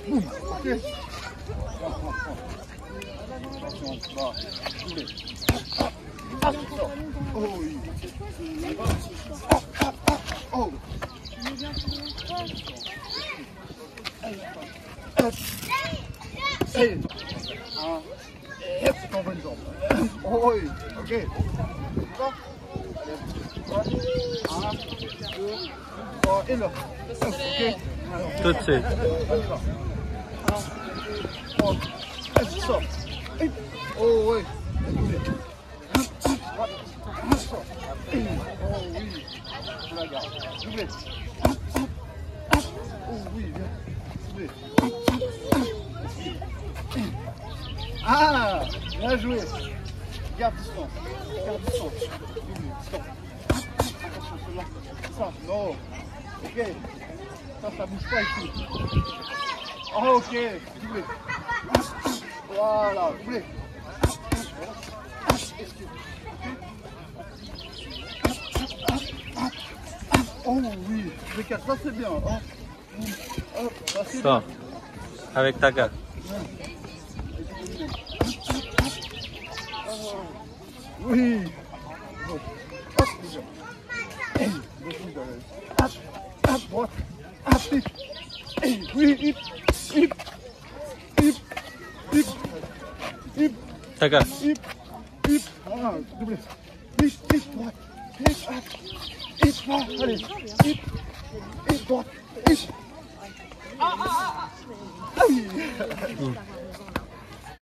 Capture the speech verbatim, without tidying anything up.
boum. Ok. Attention, bas, soulez. Ah, sort. Oh oui. Ah, ah, ah, oh. Hey. Un. Et c'est en bonne jambe. Oh oui. Ok. D'accord. Un, deux, trois, et là. Ok. Tout de suite. Elle sort. Oh oui. Oh oui. Je la garde. Doublé. Oh oui, bien. Doublé. Ah, bien joué. Garde distance. Garde distance. Doublé. Stop. Attention, celle-là. Ça, non. Ok. Ça, ça bouge pas ici. Oh, ok. Doublé. Voilà, doublé. Oh oui, je casse, ça c'est bien. Hein. Hop, ça c'est bien. Avec ta garde. Oui. Hop, hop, hop, droite. Hop, hip. Oui, hip, hip, hip, hip, hip. Ta garde. Hip, hip. Voilà, doublé. Hip, hip, droite. Hip, hop. Hip, droite. Allez, hip, hip, droite. Hip. Ah, ah, ah. Aïe.